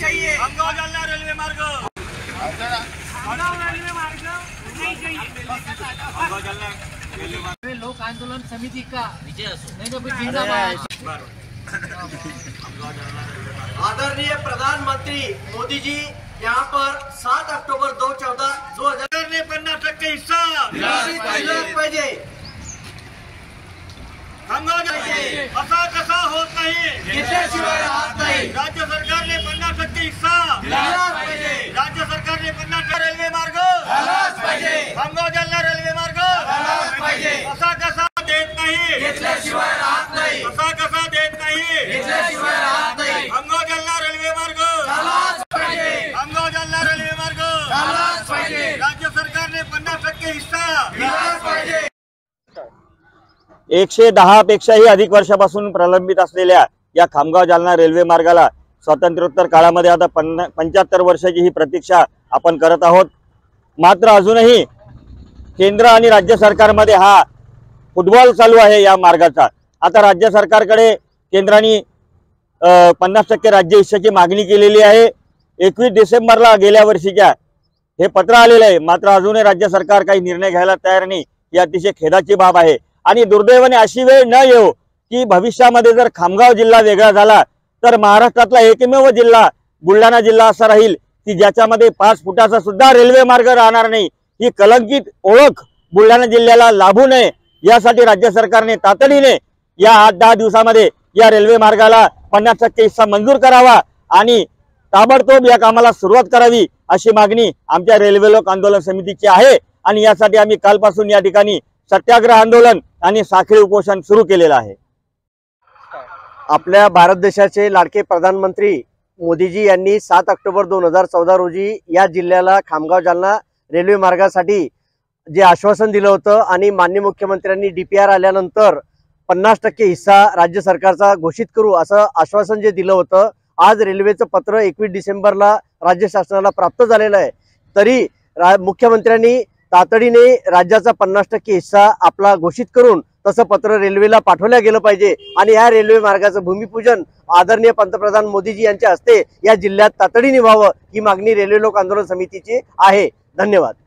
चाहिए। खामगाव जालना रेल्वे मार्ग लोक आंदोलन समिति का नहीं तो जिंदाबाद। आदरणीय प्रधानमंत्री मोदी जी यहाँ पर 7 अक्टोबर 2014 ने 50% हिस्सा पाहिजे। खामगाव असा कसा होत नाही, घेतल्याशिवाय राहत नाही। राज्य सरकारने 50% हिस्सा पाहिजे। राज्य सरकारने 50% रेल्वे मार्ग पाहिजे। खामगाव जालना रेल्वे मार्ग पाहिजे। असा कसा देत नाही, घेतल्याशिवाय राहत नाही। असा कसा देत नाही, घेतल्याशिवाय राहत नाही। खामगाव जालना रेल्वे मार्ग पाहिजे। खामगाव जालना रेल्वे मार्ग पाहिजे। राज्य सरकारने 50% हिस्सा पाहिजे। 110 पेक्षाही अधिक वर्षापासून प्रलंबित असलेल्या या खामगाव जालना रेल्वे मार्गाला स्वातंत्र्योत्तर काळामध्ये आता 75 वर्षाची ही प्रतीक्षा आपण करत आहोत। मात्र अजूनही केंद्र आणि राज्य सरकारमध्ये हा फुटबॉल चालू आहे या मार्गाचा। आता राज्य सरकारकडे केंद्राने 50% राज्य हिस्साची मागणी केलेली आहे। 21 डिसेंबरला गेल्या वर्षीच्या हे पत्र आलेलं आहे, मात्र अजूनही राज्य सरकार काही निर्णय घ्यायला तयार नाही। ही अतिशय खेदाची बाब आहे आणि दुर्दैवाने अशी वेळ न येऊ की भविष्यामध्ये जर खामगाव जिल्हा वेगळा झाला तर महाराष्ट्रातला एकमेव जिल्हा बुलढाणा जिल्हा असा राहील की ज्याच्यामध्ये 5 फुटाचा सुद्धा रेल्वे मार्ग राहणार नाही। ही कलंकित ओळख बुलढाणा जिल्ह्याला लाभू नये यासाठी राज्य सरकारने तातडीने या 8-10 दिवसामध्ये या रेल्वे मार्गाला 50% हिस्सा मंजूर करावा आणि ताबडतोब या कामाला सुरुवात करावी अशी मागणी आमच्या रेल्वे लोक आंदोलन समितीची आहे। आणि यासाठी आम्ही कालपासून या ठिकाणी सत्याग्रह आंदोलन आणि साखळी उपोषण सुरू केलेलं आहे। आपल्या भारत देशाचे लाडके प्रधानमंत्री मोदीजी यांनी 7 ऑक्टोबर 2014 रोजी या जिल्ह्याला खामगाव जालना रेल्वे मार्गासाठी जे आश्वासन दिलं होतं आणि माननीय मुख्यमंत्र्यांनी DPR आल्यानंतर 50% हिस्सा राज्य सरकारचा घोषित करू असं आश्वासन जे दिलं होतं, आज रेल्वेचं पत्र 21 डिसेंबरला राज्य शासनाला प्राप्त झालेलं आहे। तरी मुख्यमंत्र्यांनी तातडीने राज्याचा 50% हिस्सा आपला घोषित करून तसं पत्र रेल्वेला पाठवलं गेलं पाहिजे आणि या रेल्वे मार्गाचं भूमिपूजन आदरणीय पंतप्रधान मोदीजी यांच्या हस्ते या जिल्ह्यात तातडीने व्हावं ही मागणी रेल्वे लोक आंदोलन समितीची आहे। धन्यवाद।